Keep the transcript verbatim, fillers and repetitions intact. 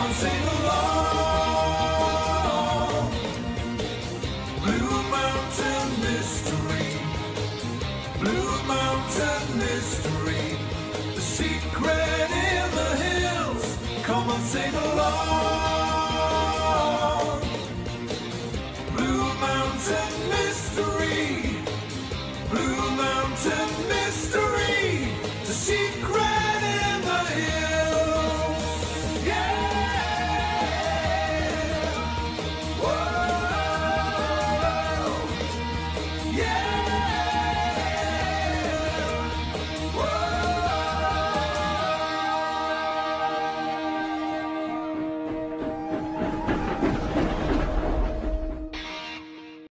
on, sing along. Blue Mountain Mystery, Blue Mountain Mystery, the secret in the hills. Come on, sing along. Blue Mountain Mystery, Blue Mountain Mystery.